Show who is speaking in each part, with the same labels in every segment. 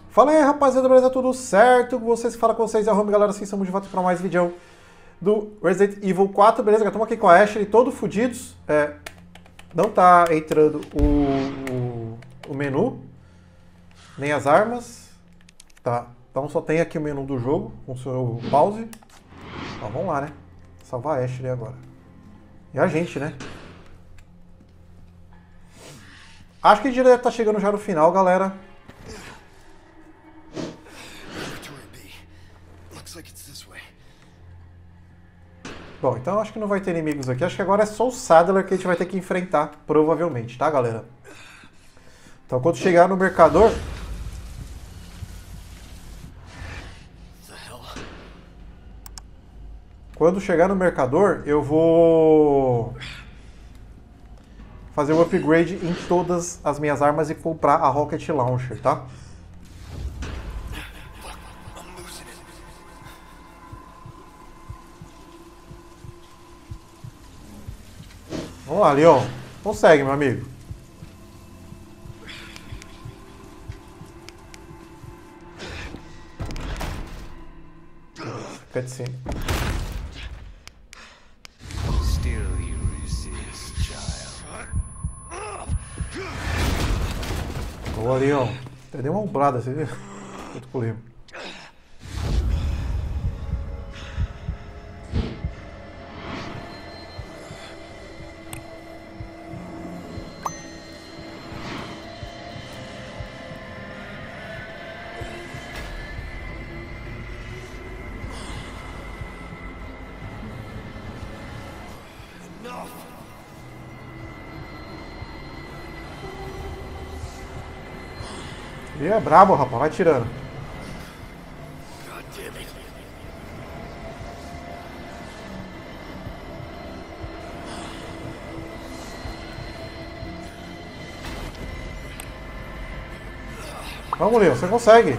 Speaker 1: Fala aí, rapaziada, beleza? Tudo certo? Vocês que falam com vocês, é o Home, galera. Assim, estamos de volta para mais vídeo do Resident Evil 4, beleza? Estamos aqui com a Ashley, todos fodidos. Não tá entrando o menu, nem as armas. Tá, então só tem aqui o menu do jogo, com o seu pause. Então vamos lá, né? Salvar a Ashley agora. E a gente, né? Acho que a gente já tá chegando já no final, galera. Bom, então acho que não vai ter inimigos aqui. Acho que agora é só o Saddler que a gente vai ter que enfrentar, provavelmente, tá, galera? Então, quando chegar no mercador... Quando chegar no mercador, eu vou fazer o upgrade em todas as minhas armas e comprar a Rocket Launcher, tá? Vamos lá, Leon. Consegue, meu amigo. Cutscene.
Speaker 2: Still you resist, child.
Speaker 1: Boa, Leon. Até deu uma umbrada, você viu? Muito comigo. Ele é brabo, rapaz. Vai tirando.
Speaker 2: God damn it.
Speaker 1: Vamos, Leon. Você consegue.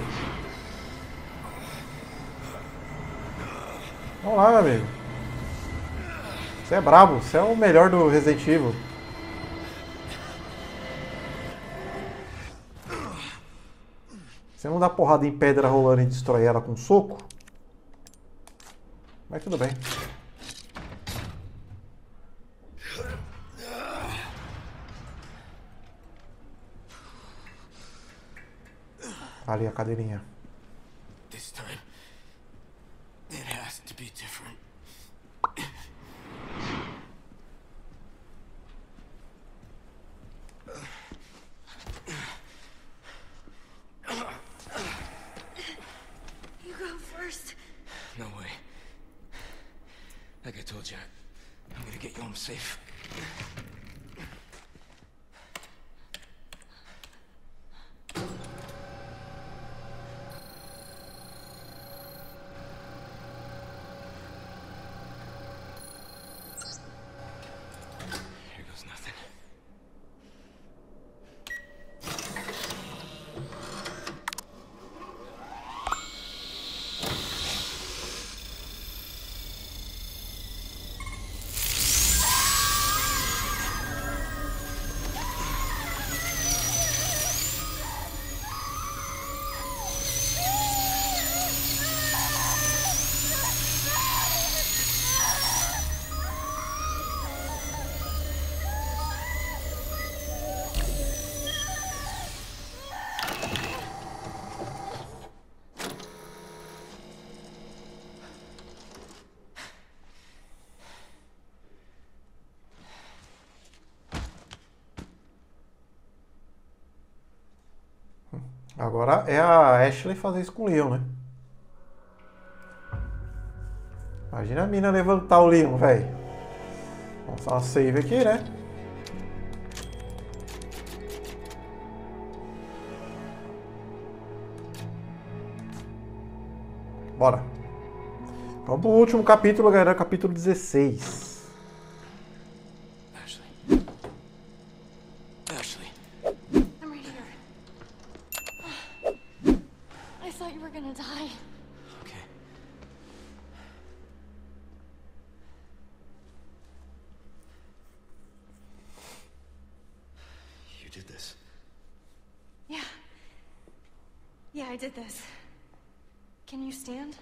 Speaker 1: Vamos lá, meu amigo. Você é brabo. Você é o melhor do Resident Evil. Você não dá porrada em pedra rolando e destrói ela com um soco? Mas tudo bem. Ali a cadeirinha.
Speaker 2: This time, it has to be different.
Speaker 3: You go first.
Speaker 2: No way. Like I told you, I'm gonna get you home safe. Here goes nothing.
Speaker 1: Agora é a Ashley fazer isso com o Leon, né? Imagina a mina levantar o Leon, velho. Vamos dar uma save aqui, né? Bora. Vamos pro último capítulo, galera. Capítulo 16.
Speaker 2: Ashley. Ashley.
Speaker 3: I'm right here. I thought you were gonna die.
Speaker 2: Okay. You did this.
Speaker 3: Yeah. Yeah, I did this. Can you stand?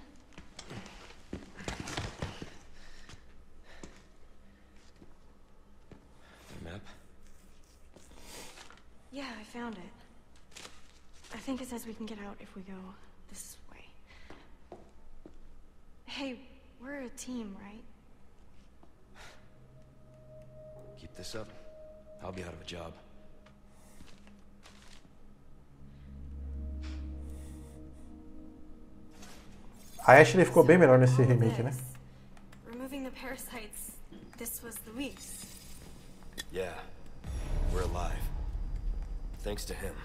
Speaker 2: The map?
Speaker 3: Yeah, I found it. I think it says we can get out if we go this way. Hey, we're a team, right?
Speaker 2: Keep this up. I'll be out of a job.
Speaker 1: A Ashley ficou bem melhor nesse remake, né?
Speaker 3: Removing the parasites. This was Luis.
Speaker 2: Yeah. We're alive. Thanks to him.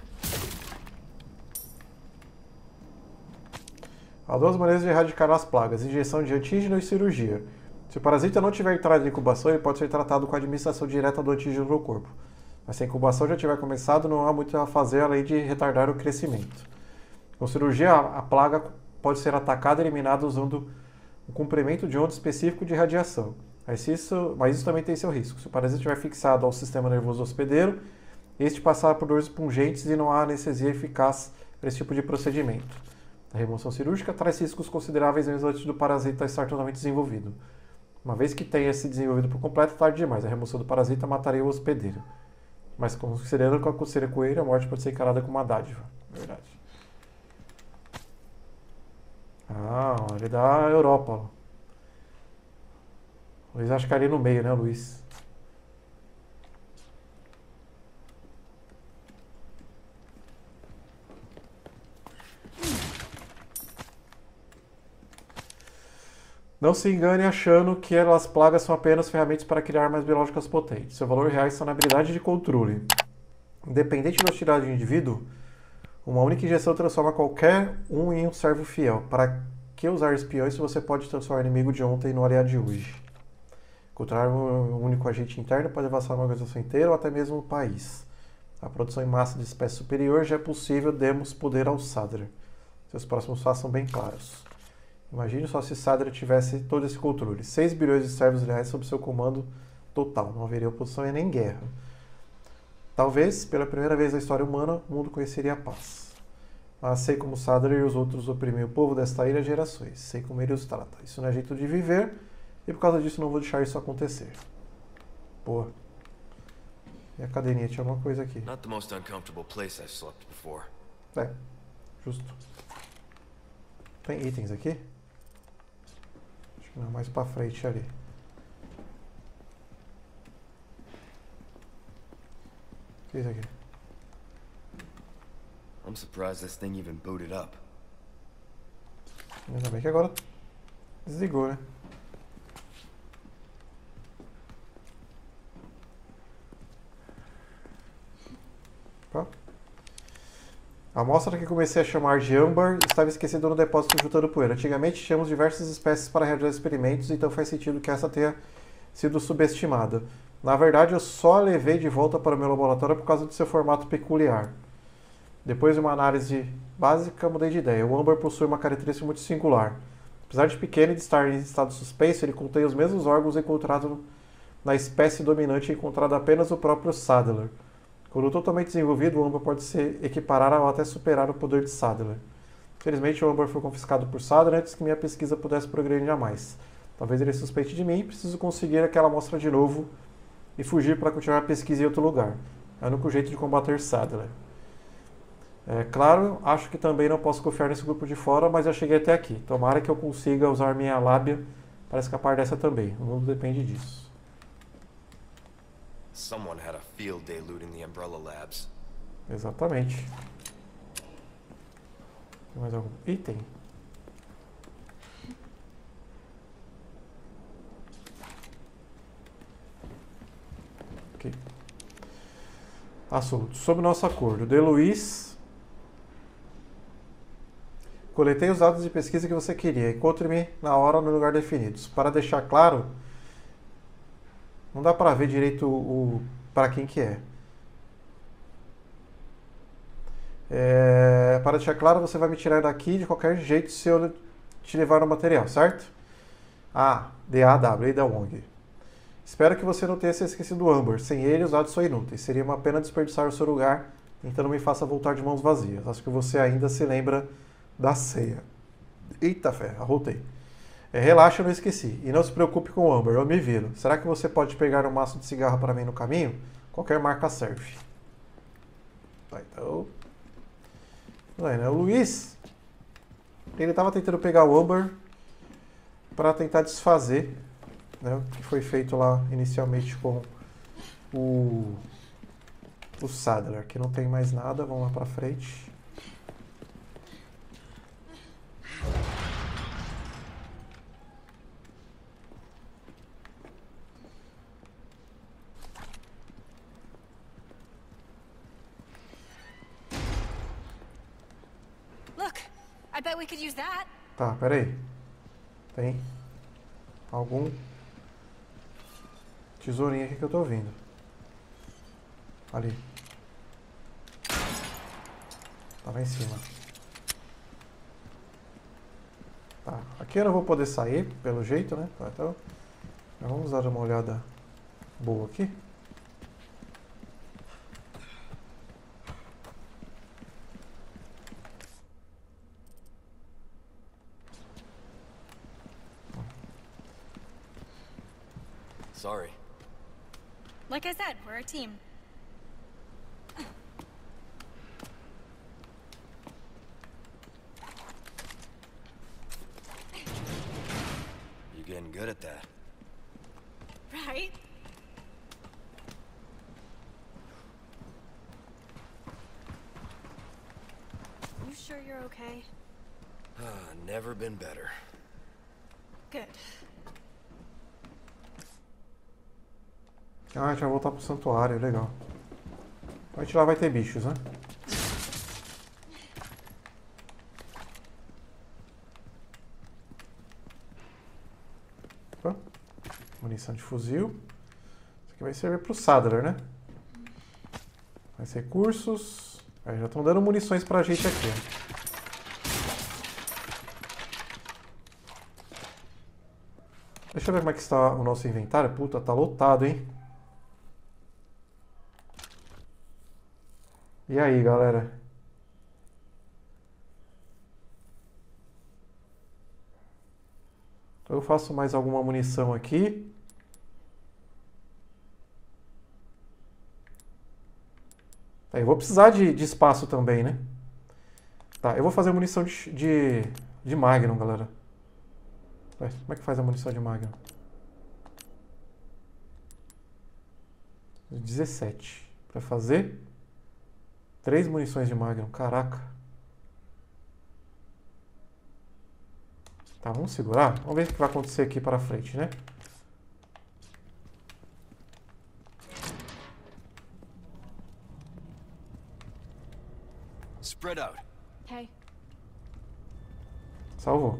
Speaker 1: Há duas maneiras de erradicar as plagas: injeção de antígeno e cirurgia. Se o parasita não tiver entrado em incubação, ele pode ser tratado com a administração direta do antígeno no corpo. Mas se a incubação já tiver começado, não há muito a fazer além de retardar o crescimento. Com cirurgia, a plaga pode ser atacada e eliminada usando um comprimento de onda específico de radiação. Mas isso também tem seu risco. Se o parasita estiver fixado ao sistema nervoso hospedeiro, este passará por dores pungentes e não há anestesia eficaz para esse tipo de procedimento. A remoção cirúrgica traz riscos consideráveis mesmo antes do parasita estar totalmente desenvolvido. Uma vez que tenha se desenvolvido por completo, é tarde demais. A remoção do parasita mataria o hospedeiro. Mas considerando que a coceira coelho, a morte pode ser encarada como uma dádiva. Verdade. Ah, ele é da Europa. Luiz acho que ali no meio, né, Luiz? Não se engane achando que as plagas são apenas ferramentas para criar armas biológicas potentes. Seu valor real está na habilidade de controle. Independente da hostilidade do indivíduo, uma única injeção transforma qualquer um em um servo fiel. Para que usar espiões se você pode transformar o inimigo de ontem no aliado de hoje? Encontrar um único agente interno pode avançar uma organização inteira ou até mesmo um país. A produção em massa de espécie superior já é possível, demos poder ao Sadr. Seus próximos passos são bem claros. Imagine só se Sadr tivesse todo esse controle. 6 bilhões de servos reais sob seu comando total. Não haveria oposição e nem guerra. Talvez, pela primeira vez na história humana, o mundo conheceria a paz. Mas sei como Sadr e os outros oprimem o povo desta ilha há gerações. Sei como ele os trata. Isso não é jeito de viver e por causa disso não vou deixar isso acontecer. Boa. E a cadeirinha tinha alguma coisa aqui.
Speaker 2: Not the most uncomfortable place I've slept before.
Speaker 1: É, justo. Tem itens aqui? Acho que não, mais pra frente ali. O que é isso aqui?
Speaker 2: I'm surprised this thing even booted up.
Speaker 1: Ainda bem que agora desligou, né? Opa. A amostra que comecei a chamar de âmbar estava esquecida no depósito juntando poeira. Antigamente tínhamos diversas espécies para realizar experimentos, então faz sentido que essa tenha sido subestimada. Na verdade, eu só a levei de volta para o meu laboratório por causa do seu formato peculiar. Depois de uma análise básica, mudei de ideia. O âmbar possui uma característica muito singular. Apesar de pequeno e de estar em estado suspenso, ele contém os mesmos órgãos encontrados na espécie dominante encontrada apenas no próprio Sadler. Quando totalmente desenvolvido, o âmbar pode se equiparar ou até superar o poder de Sadler. Infelizmente, o âmbar foi confiscado por Sadler antes que minha pesquisa pudesse progredir jamais. Talvez ele suspeite de mim e preciso conseguir aquela amostra de novo e fugir para continuar a pesquisa em outro lugar. É o único jeito de combater Sadler. É claro, acho que também não posso confiar nesse grupo de fora, mas já cheguei até aqui. Tomara que eu consiga usar minha lábia para escapar dessa também. O mundo depende disso.
Speaker 2: Someone had a field day looting the Umbrella Labs.
Speaker 1: Exatamente. Tem mais algum item? Ok. Assunto. Sobre o nosso acordo. De Luiz. Coletei os dados de pesquisa que você queria. Encontre-me na hora no lugar definidos. Para deixar claro, não dá para ver direito para quem que é. Para deixar claro, você vai me tirar daqui de qualquer jeito se eu te levar no material, certo? D-A-W, da Wong. Espero que você não tenha se esquecido do âmbar. Sem ele, os dados são inúteis. Seria uma pena desperdiçar o seu lugar Então não me faça voltar de mãos vazias. Acho que você ainda se lembra da ceia. Eita fé, arrotei. Relaxa, eu não esqueci. E não se preocupe com o Amber, eu me viro. Será que você pode pegar um maço de cigarro para mim no caminho? Qualquer marca serve. Tá, então... Né? O Luiz, ele estava tentando pegar o Amber para tentar desfazer, né, o que foi feito lá inicialmente com o Sadler. Aqui não tem mais nada, vamos lá para frente.
Speaker 3: Look, I bet we could use that.
Speaker 1: Tá, peraí. Tem algum tesourinho aqui que eu tô ouvindo. Ali. Tá lá em cima. Tá, aqui eu não vou poder sair, pelo jeito, né? Tá, então, vamos dar uma olhada boa aqui.
Speaker 2: Sorry.
Speaker 3: Like I said, we're a team.
Speaker 2: You're getting good at that.
Speaker 3: Right? You sure you're okay?
Speaker 2: Never been better.
Speaker 3: Good.
Speaker 1: Ah, a gente vai voltar pro santuário, legal. A gente lá vai ter bichos, né? Opa. Munição de fuzil. Isso aqui vai servir pro Sadler, né? Mais recursos. Aí já estão dando munições pra gente aqui, ó. Deixa eu ver como é que está o nosso inventário. Puta, tá lotado, hein? E aí, galera? Então eu faço mais alguma munição aqui. Tá, eu vou precisar de espaço também, né? Tá, eu vou fazer munição de Magnum, galera. Ué, como é que faz a munição de Magnum? 17. Pra fazer 3 munições de Magnum, caraca. Tá, vamos segurar. Vamos ver o que vai acontecer aqui para frente, né?
Speaker 2: Spread out.
Speaker 3: Hey.
Speaker 1: Salvou.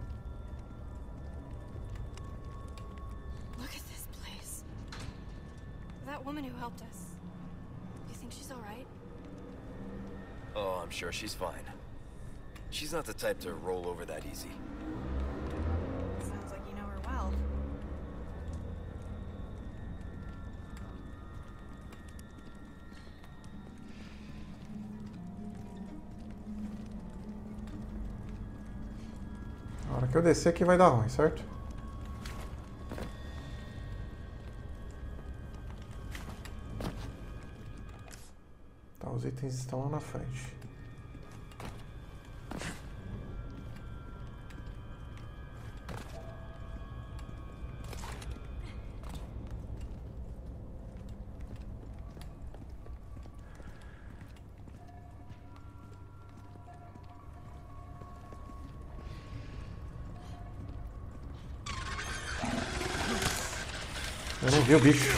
Speaker 3: Look at this place. That woman who helped us. You think she's alright?
Speaker 2: Oh, I'm sure she's fine. She's not the type to roll over that easy.
Speaker 3: Sounds like you know her well.
Speaker 1: A hora que eu descer aqui vai dar ruim, certo? Tá, os itens estão lá na frente. Eu não vi o bicho.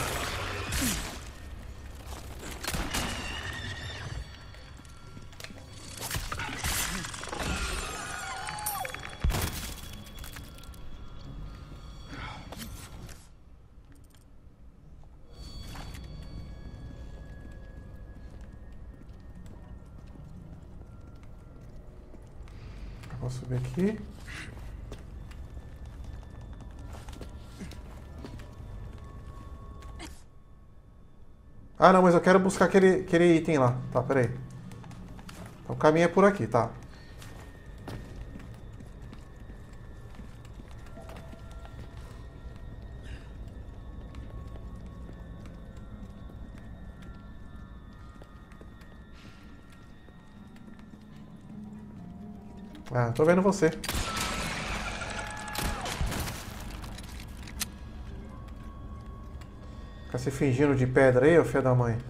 Speaker 1: Eu vou subir aqui. Ah, não, mas eu quero buscar aquele item lá. Tá, peraí. Então o caminho é por aqui, tá? Ah, tô vendo você. Fica se fingindo de pedra aí, ô filho da mãe.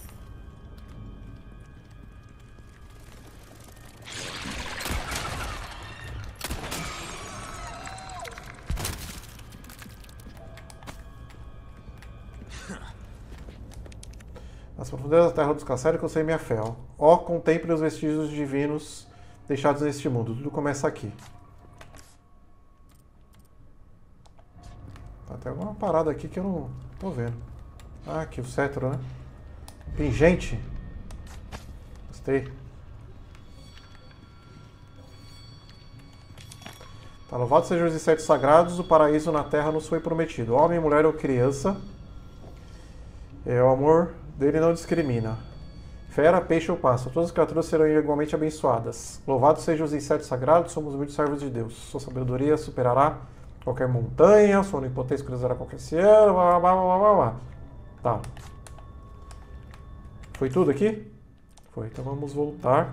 Speaker 1: Nas profundezas da terra dos Cassérios que eu sei minha fé. Ó, contemple os vestígios divinos deixados neste mundo. Tudo começa aqui. Tá, tem alguma parada aqui que eu não tô vendo. Ah, aqui o cetro, né? Pingente. Gostei. Tá, louvado sejam os insetos sagrados, o paraíso na terra nos foi prometido. Homem, mulher ou criança. O amor dele não discrimina. Fera, peixe ou pássaro, todas as criaturas serão igualmente abençoadas. Louvado sejam os insetos sagrados, somos muitos servos de Deus. Sua sabedoria superará qualquer montanha, sua onipotência cruzará qualquer oceano, blá blá blá blá blá. Tá. Foi tudo aqui? Foi, então vamos voltar.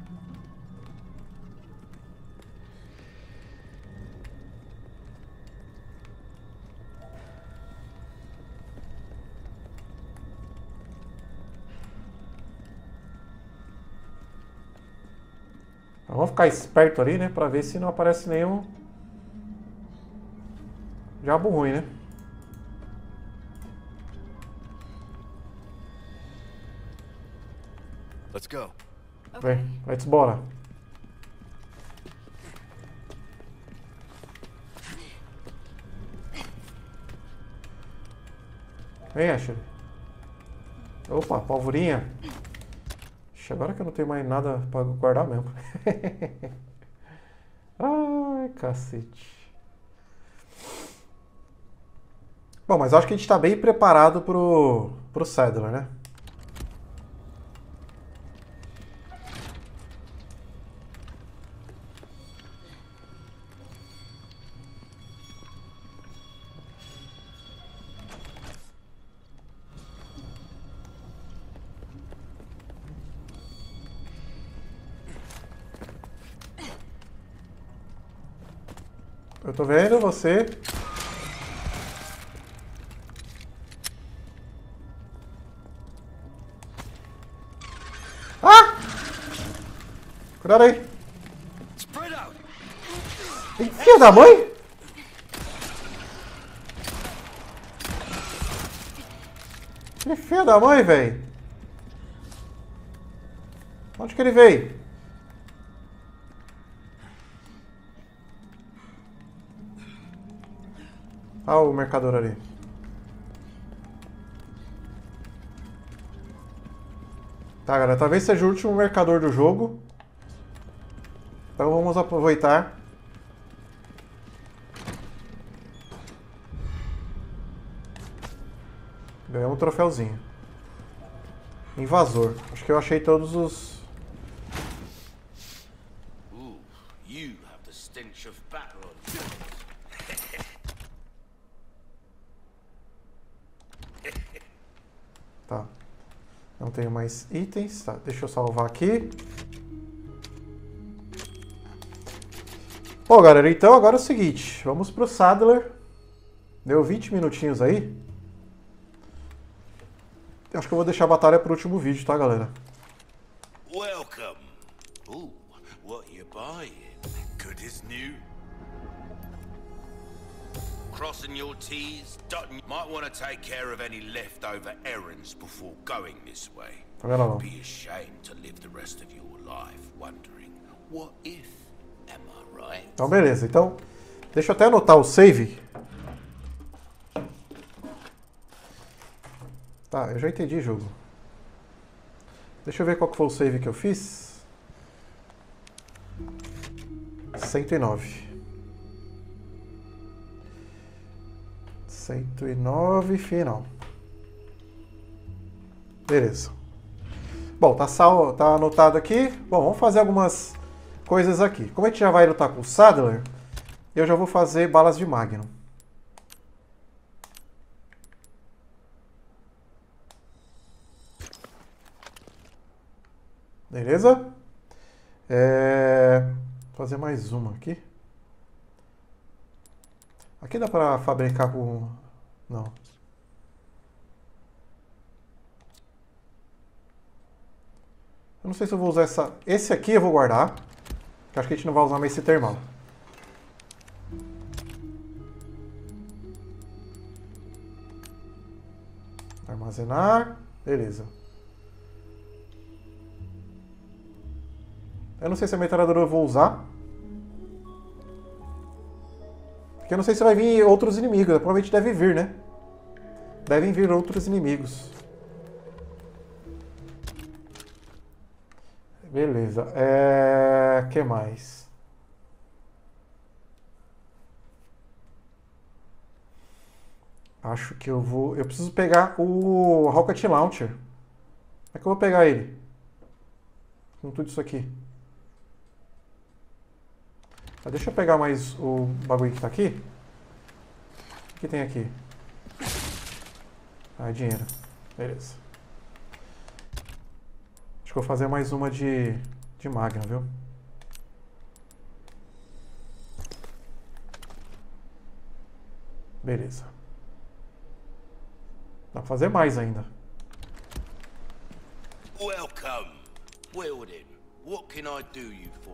Speaker 1: Vamos ficar esperto ali, né? Pra ver se não aparece nenhum diabo ruim, né?
Speaker 2: Let's go.
Speaker 1: Vem, let's bora. Vem, Ashley. Opa, pólvorinha. Ixi, agora que eu não tenho mais nada pra guardar mesmo. Ai, cacete. Bom, mas acho que a gente tá bem preparado pro Saddler, né? Eu tô vendo você. Ah! Cuidado aí. Filho da mãe? Que filho da mãe, velho. Onde que ele veio? Olha o mercador ali. Tá, galera. Talvez seja o último mercador do jogo. Então vamos aproveitar. Ganhamos um troféuzinho. Invasor. Acho que eu achei todos os...
Speaker 4: You have the stench of battle on.
Speaker 1: Tá. Não tenho mais itens. Tá, deixa eu salvar aqui. Bom, galera, então agora é o seguinte. Vamos pro Saddler. Deu 20 minutinhos aí. Acho que eu vou deixar a batalha pro último vídeo, tá, galera?
Speaker 4: Welcome. Ooh, what you buying? Good as new. Crossing your T's, dotting. Might want to take care of any leftover errands before going this way.
Speaker 1: Tá vendo, não?
Speaker 4: Be ashamed to live the rest of your life wondering, what if? Am I right?
Speaker 1: Então, beleza. Então, deixa eu até anotar o save. Tá, eu já entendi o jogo. Deixa eu ver qual que foi o save que eu fiz. 109. 109, final. Beleza. Bom, tá anotado aqui. Bom, vamos fazer algumas coisas aqui. Como a gente já vai lutar com o Sadler, eu já vou fazer balas de Magnum. Beleza? Vou fazer mais uma aqui. Aqui dá pra fabricar com... Não. Eu não sei se eu vou usar essa... Esse aqui eu vou guardar. Que acho que a gente não vai usar mais esse termal. Armazenar. Beleza. Eu não sei se a metralhadora eu vou usar. Porque eu não sei se vai vir outros inimigos. Provavelmente deve vir, né? Devem vir outros inimigos. Beleza. Que mais? Acho que eu vou... Eu preciso pegar o Rocket Launcher. Como é que eu vou pegar ele? Com tudo isso aqui. Deixa eu pegar mais o bagulho que tá aqui. O que tem aqui? Ah, dinheiro. Beleza. Acho que eu vou fazer mais uma de Magnum, viu? Beleza. Dá pra fazer mais ainda.
Speaker 4: Welcome, Wilden. What can I do you for?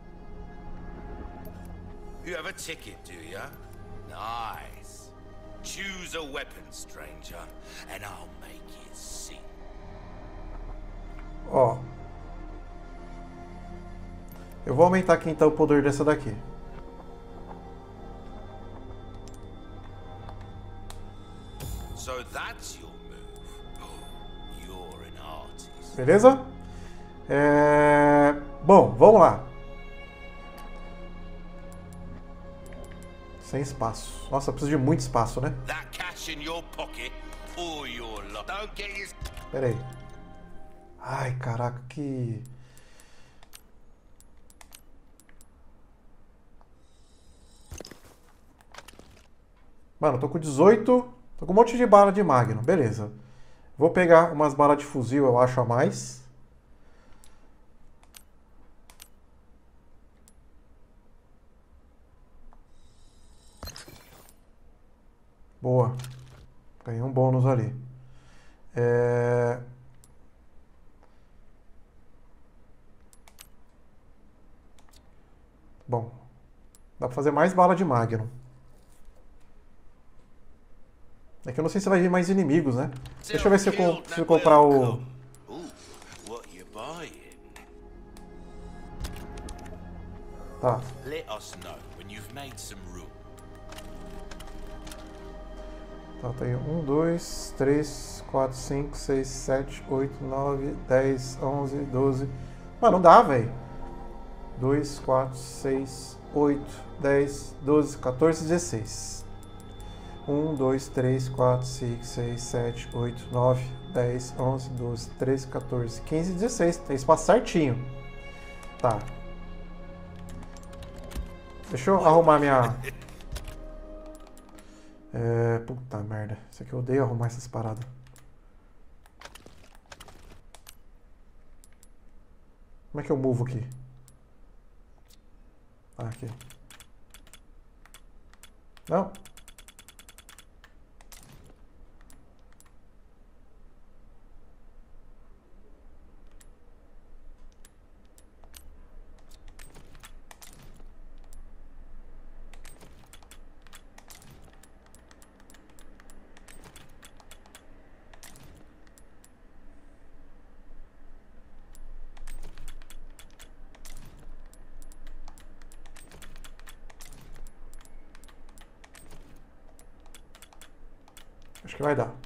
Speaker 4: You have a ticket, do ya? Nice. Choose a weapon, stranger, and I'll make it see.
Speaker 1: Ó. Eu vou aumentar aqui então o poder dessa daqui.
Speaker 4: So that's your move. Oh, you're an artist.
Speaker 1: Beleza? Bom, vamos lá. Sem espaço. Nossa, preciso de muito espaço, né?
Speaker 4: That cash in your pocket or your lot. Don't get his...
Speaker 1: Pera aí. Ai, caraca, que... Mano, tô com 18. Tô com um monte de bala de Magnum. Beleza. Vou pegar umas balas de fuzil, eu acho, a mais. Boa. Ganhei um bônus ali. Bom. Dá pra fazer mais bala de Magnum. É que eu não sei se vai vir mais inimigos, né? Deixa eu ver se eu consigo comprar o...
Speaker 4: Ooh, what you buying?
Speaker 1: Tá.
Speaker 4: Let us know when you've made some room.
Speaker 1: Tá, tem 1, 2, 3, 4, 5, 6, 7, 8, 9, 10, 11, 12... Mano, não dá, velho. 2, 4, 6, 8, 10, 12, 14, 16. 1, 2, 3, 4, 5, 6, 7, 8, 9, 10, 11, 12, 13, 14, 15, 16. Tem espaço certinho. Tá. Deixa eu arrumar minha... Puta merda. Isso aqui eu odeio arrumar essas paradas. Como é que eu movo aqui? Ah, aqui. Não. Acho que vai dar.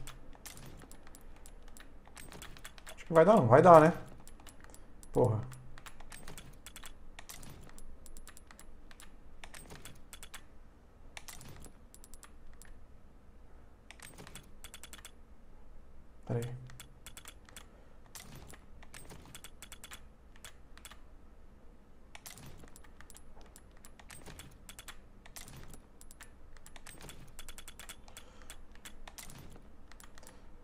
Speaker 1: Acho que vai dar, não vai dar, né? Porra. Pera aí.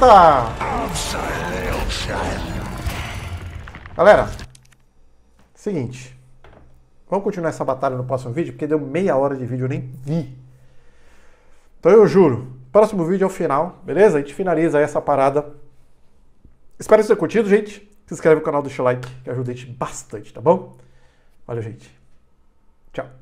Speaker 1: mata! Galera, seguinte. Vamos continuar essa batalha no próximo vídeo, porque deu meia hora de vídeo, eu nem vi. Então eu juro, próximo vídeo é o final, beleza? A gente finaliza aí essa parada. Espero que vocês tenham curtido, gente. Se inscreve no canal, deixa o like, que ajuda a gente bastante, tá bom? Valeu, gente. Tchau.